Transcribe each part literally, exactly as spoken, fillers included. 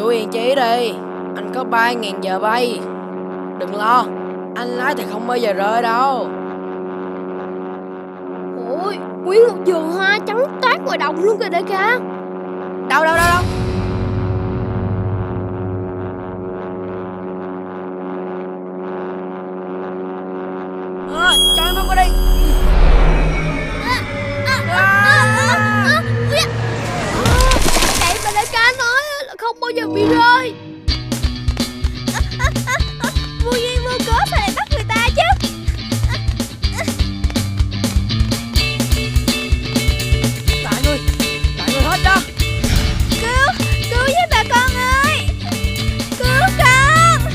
Chú yên chí đi, anh có ba ngàn giờ bay. Đừng lo, anh lái thì không bao giờ rơi đâu. Ôi, nguyên một vườn hoa trắng toát ngoài đồng luôn kìa đại ca. Đâu đâu đâu đâu. À, cho em qua đi. Vậy mà đại ca nói là không bao giờ bị rơi. Vô duyên vô cớ sao lại bắt người ta chứ? Tại ngươi, tại ngươi hết đó. Cứu, cứu với bà con ơi. Cứu con.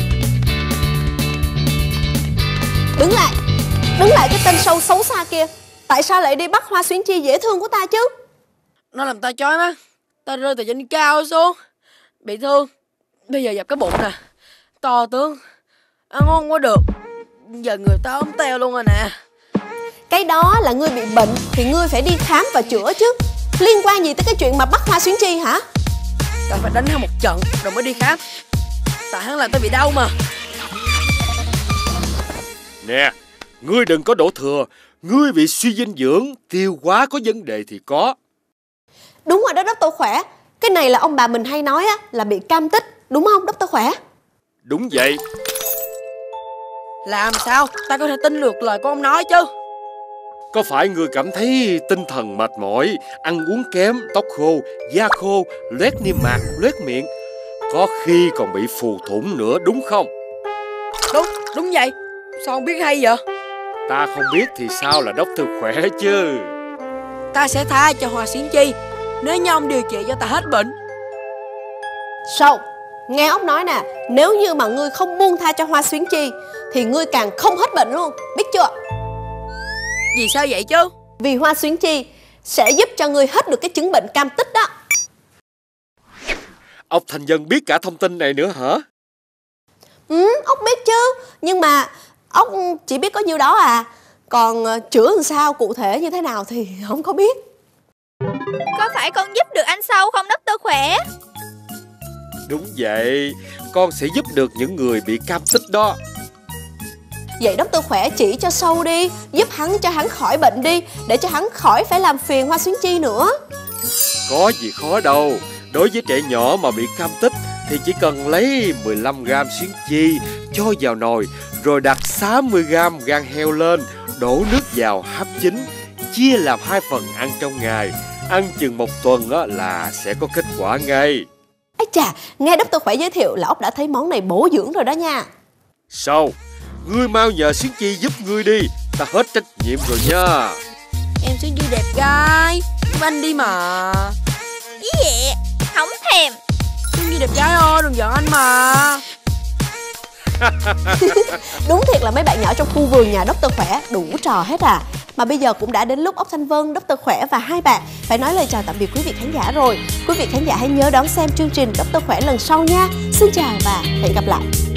Đứng lại, đứng lại cái tên sâu xấu xa kia. Tại sao lại đi bắt Hoa Xuyến Chi dễ thương của ta chứ? Nó làm ta chói má. Ta rơi từ trên cao xuống, bị thương. Bây giờ dập cái bụng nè, to tướng, ăn ngon quá được. Giờ người ta ốm teo luôn rồi nè. Cái đó là ngươi bị bệnh thì ngươi phải đi khám và chữa chứ. Liên quan gì tới cái chuyện mà bắt Hoa Xuyến Chi hả? Ta phải đánh hắn một trận rồi mới đi khám. Tại hắn làm ta bị đau mà. Nè, ngươi đừng có đổ thừa. Ngươi bị suy dinh dưỡng, tiêu hóa có vấn đề thì có. Đúng rồi đó Doctor Khỏe. Cái này là ông bà mình hay nói á, là bị cam tích. Đúng không Doctor Khỏe? Đúng vậy. Làm sao ta có thể tin được lời của ông nói chứ? Có phải ngươi cảm thấy tinh thần mệt mỏi, ăn uống kém, tóc khô, da khô, loét niêm mạc, loét miệng, có khi còn bị phù thủng nữa đúng không? Đúng, đúng vậy. Sao không biết hay vậy? Ta không biết thì sao là Doctor Khỏe chứ. Ta sẽ tha cho Hoa Xuyến Chi nếu như ông điều trị cho ta hết bệnh. Sao? Nghe ông nói nè, nếu như mà ngươi không buông tha cho Hoa Xuyến Chi thì ngươi càng không hết bệnh luôn, biết chưa? Vì sao vậy chứ? Vì Hoa Xuyến Chi sẽ giúp cho ngươi hết được cái chứng bệnh cam tích đó. Ông thành dân biết cả thông tin này nữa hả? Ừ, ốc biết chứ. Nhưng mà ốc chỉ biết có nhiêu đó à. Còn uh, chữa làm sao, cụ thể như thế nào thì không có biết. Có phải con giúp được anh Sâu không Doctor Khỏe? Đúng vậy, con sẽ giúp được những người bị cam tích đó. Vậy Doctor Khỏe chỉ cho Sâu đi, giúp hắn cho hắn khỏi bệnh đi, để cho hắn khỏi phải làm phiền Hoa Xuyến Chi nữa. Có gì khó đâu. Đối với trẻ nhỏ mà bị cam tích thì chỉ cần lấy mười lăm gam xuyến chi cho vào nồi, rồi đặt sáu mươi gam gan heo lên, đổ nước vào hấp chín, chia làm hai phần ăn trong ngày. Ăn chừng một tuần á, là sẽ có kết quả ngay. Ây chà, nghe Doctor Khỏe giới thiệu là ốc đã thấy món này bổ dưỡng rồi đó nha. Sao? Ngươi mau nhờ xuyến chi giúp ngươi đi, ta hết trách nhiệm rồi nha. Em Xuyến Chi đẹp gái, giúp anh đi mà. Ý vậy, không thèm. Xuyến Chi đẹp gái ơi, đừng giận anh mà. Đúng thiệt là mấy bạn nhỏ trong khu vườn nhà Doctor Khỏe đủ trò hết à. Mà bây giờ cũng đã đến lúc ốc Thanh Vân, Doctor Khỏe và hai bạn phải nói lời chào tạm biệt quý vị khán giả rồi. Quý vị khán giả hãy nhớ đón xem chương trình Doctor Khỏe lần sau nha. Xin chào và hẹn gặp lại.